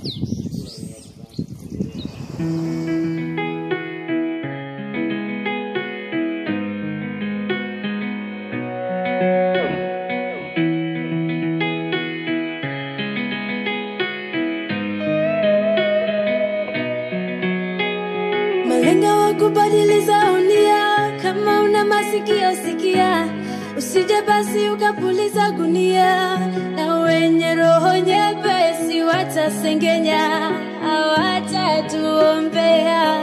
Malenga wa kubadiliza unia, kama una masikio sikia, usije basi ukapuliza gunia, na wenye roho nyepesi watasengenya, hawatatuombea.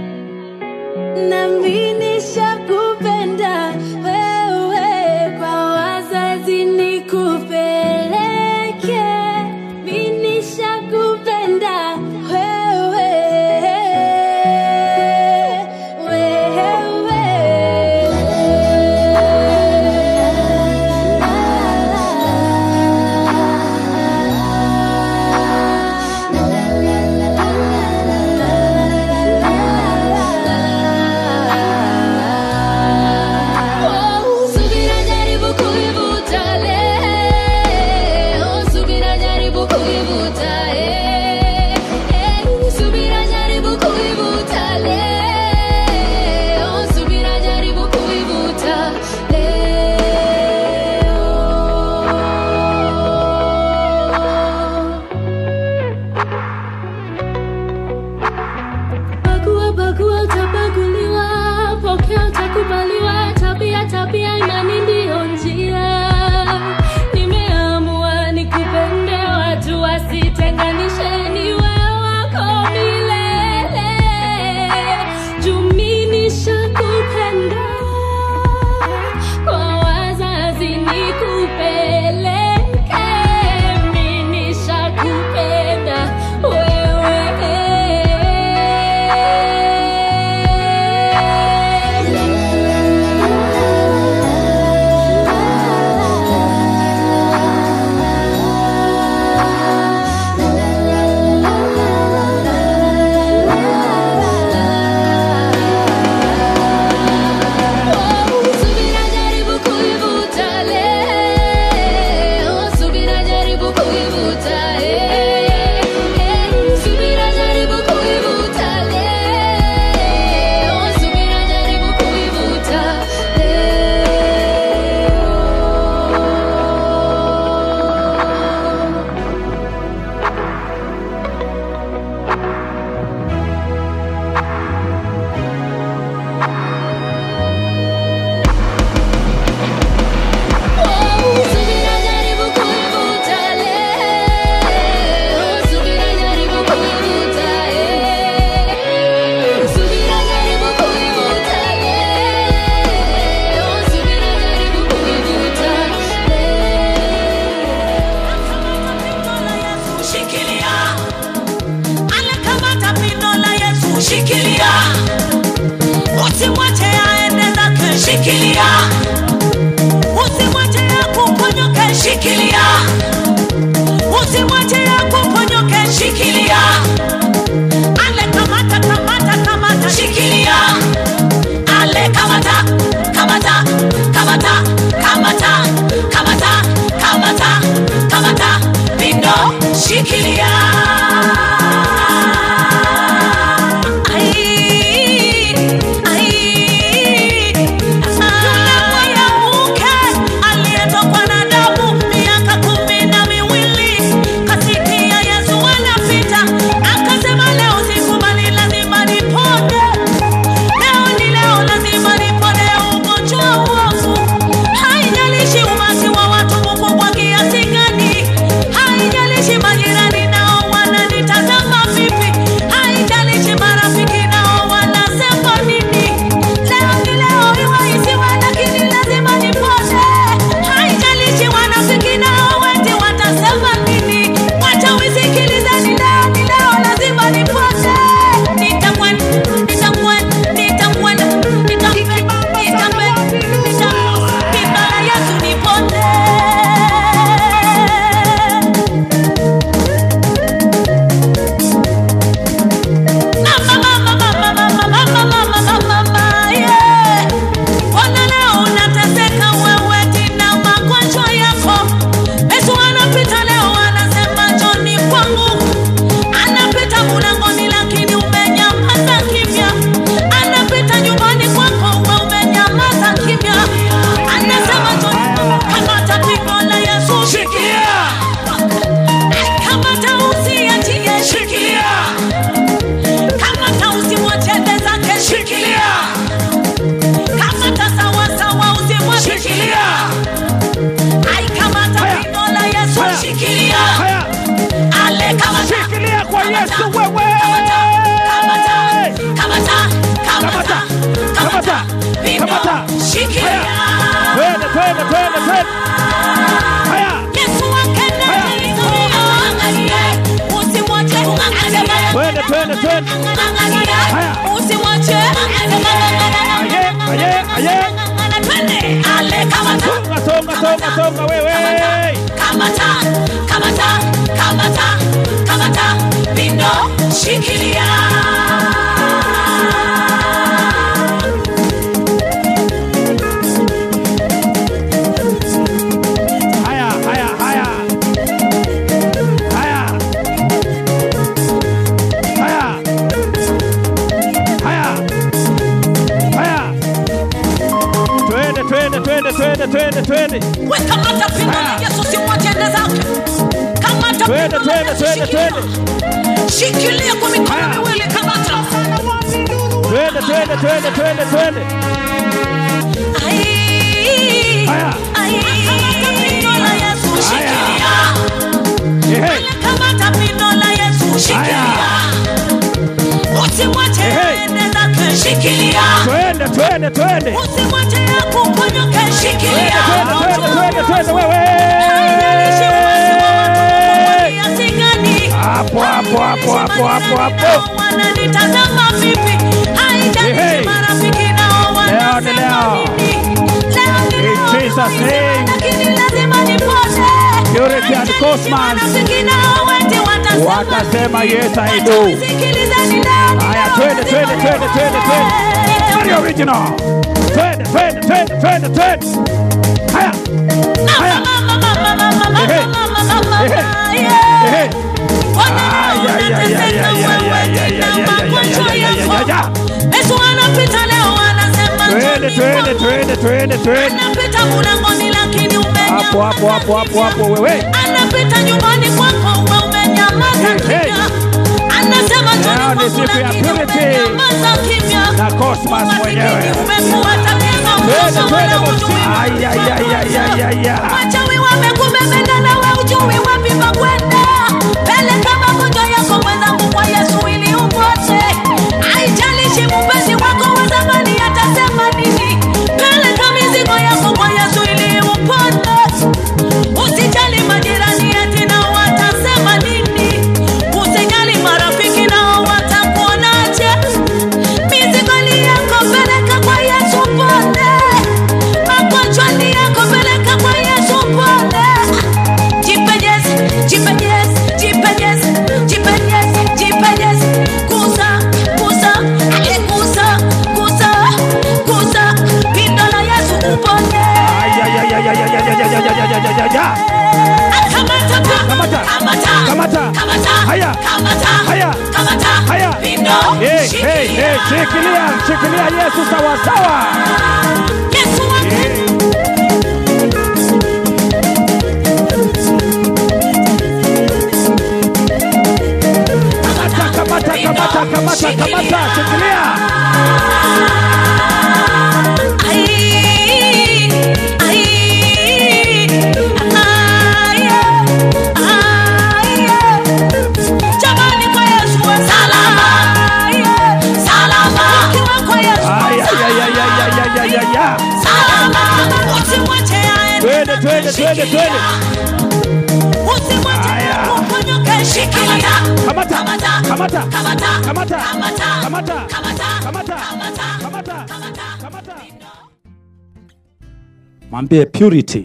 Nami nishakupenda wewe, kwa wazazi nikupeleke. Mimi nishakupenda tabia imani ndio njia. Nimeamua nikupende, watu wasitenganishe, niwe wako milele. Jumi nishakupenda, kwa wazazi nikupeleke. Mimi nishakupenda wewe. Shikilia, usimwache aende zake. Shikilia, usimwache akuponyoke. Shikilia, usimwache akuponyoke. Shikilia, ale kamata kamata kamata. Shikilia, ale kamata kamata kamata kamata kamata kamata kamata. Pindo, shikilia. Aliyetokwa na damu miaka 12, kasikia Yesu anapita. twende, twende, twende. Haya. Yesu akenda historia. Usimwache angalia. Twende, twende, twende. Angalia. Haya. Usimwache angalia. Aye. Twende. Ale kamata. Songa wewe. Kamata. Pindo shikilia. Twende. Weka mata pindo la Yesu simwache ende zake. Kamata pindo la Yesu twende. Shikilia kwa mikono miwili kamata. Twende. Haya. Kamata pindo la Yesu shikilia. Kamata pindo la Yesu shikilia. Usimwache ende zake shikilia. Twende. Usimwache akuponyoke shikilia. Twende wewe. Hapo. Wananitazama vipi? Haijalishi marafiki nao wanasema nini. In Jesus' name. Lakini lazima nipone. Purity and Cosmas. Marafiki nao wote watasema yes I do. Haya, twende. Very original. Twende. Haya. Yesu anapita leo anasema twende. Anapita mlangoni lakini umenyamaza. Hapo wewe. Anapita nyumbani kwako umenyamaza kimya. Anasema ni siku ya Purity na Cosmas mwenyewe. Umefuata tena wachawi wamekubebenda na wewe ujui wapi pa kwenda. Peleka magonjwa yako mwenzangu kwa Yesu ili upote. Haijalishi mpenzi wako wa zamani atasema nini. Peleka mizigo yako kwa Yesu ili upote. Usijali majirani eti na watasema nini. Usijali marafiki nao watakuonaje. Mizigo yako peleka kwa Yesu upote. Magonjwa yako peleka kwa Yesu upote. Jipenyezi. Kusa. Pindo la Yesu upote. Kamata. Haya. Pindo. Shikilia Yesu sawa. Yesu Kamata, shikilia. Jamani kwa Yesu salama. Kwa Yesu salama. Usimwache aende. Twende. Usimwache kuponyoke shikilia. Kamata. Mwambie Purity.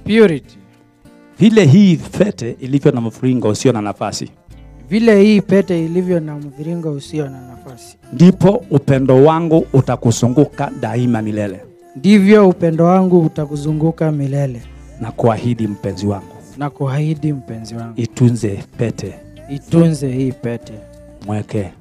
Vile hii fete ilivyo na mviringo usio na nafasi. Vile hii pete ilivyo na mviringo usio na nafasi. Ndipo upendo wangu utakuzunguka daima milele. Ndivyo upendo wangu utakuzunguka milele. Na kuahidi mpenzi wangu. Itunze hii pete. Mweke.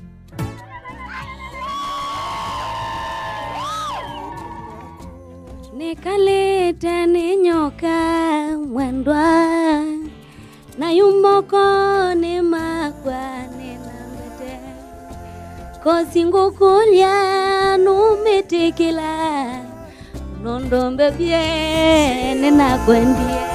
Nikalete ni nyoka mwendwa na yumoko ni makwa ni nambete kosi ngukulia numitikila nondombe bie nina kwendie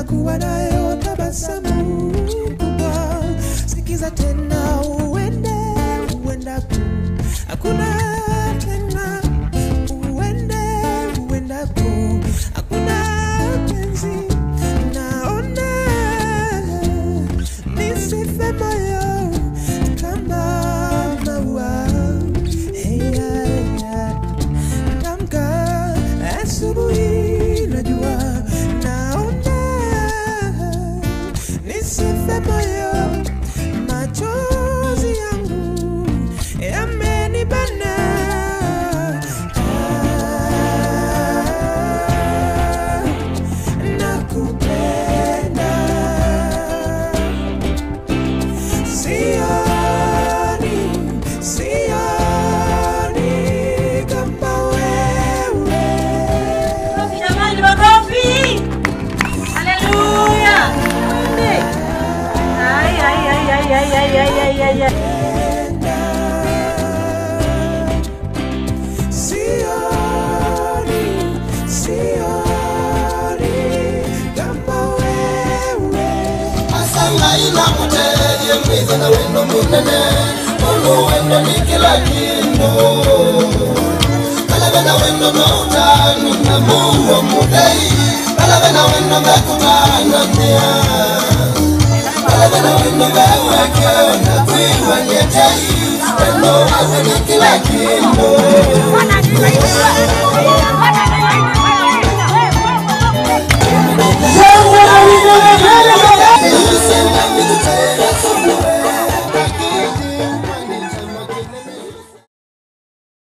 nitakuwa nayo tabasamu kubwa. Sikiza tena uende uendapo, hakuna tena uendapo, hakuna penzi. Naona nisife moyo kama maua. Tamka asubuhi najua, naona nisife moyo, machozi yangu yamenibana. Nakupenda, sioni kama wewe. Jamani, makofi. Haleluya. Ay. Sioni kama wewe. Asanga ila muteye mwiza na wendo munene, ulu wendo ni kila kindo. Kalabena wendo na utani na mungu mudei, kalabena wendo mekutana mea, kalabena wendo mewekeo na kuiwa nyetei, wendo waze ni kila kindo.